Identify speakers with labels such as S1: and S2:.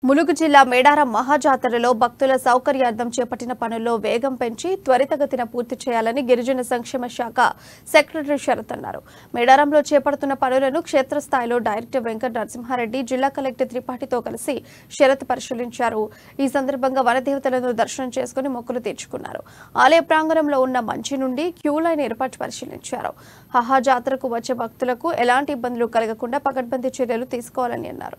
S1: ములుగు జిల్లా మేడారం మహాజాతరలో భక్తుల సౌకర్యార్థం చేపట్టిన పనుల్లో వేగం పెంచి త్వరితగతిన పూర్తి చేయాలని గిరిజన సంక్షేమ శాఖ సెక్రటరీ శరత్ అన్నారు. మేడారంలో చేపడుతున్న పనులను క్షేత్రస్థాయిలో డైరెక్టర్ వెంకట నరసింహారెడ్డి జిల్లా కలెక్టర్ త్రిపాఠితో కలిసి శరత్ పరిశీలించారు. ఈ సందర్భంగా వనదేవతలను దర్శనం చేసుకుని మొక్కులు తీర్చుకున్నారు. ఆలయ ప్రాంగణంలో ఉన్న మంచి నుండి క్యూ లైన్ ఏర్పాటు పరిశీలించారు. మహాజాతరకు వచ్చే భక్తులకు ఎలాంటి ఇబ్బందులు కలగకుండా పకడ్బందీ చర్యలు తీసుకోవాలని అన్నారు.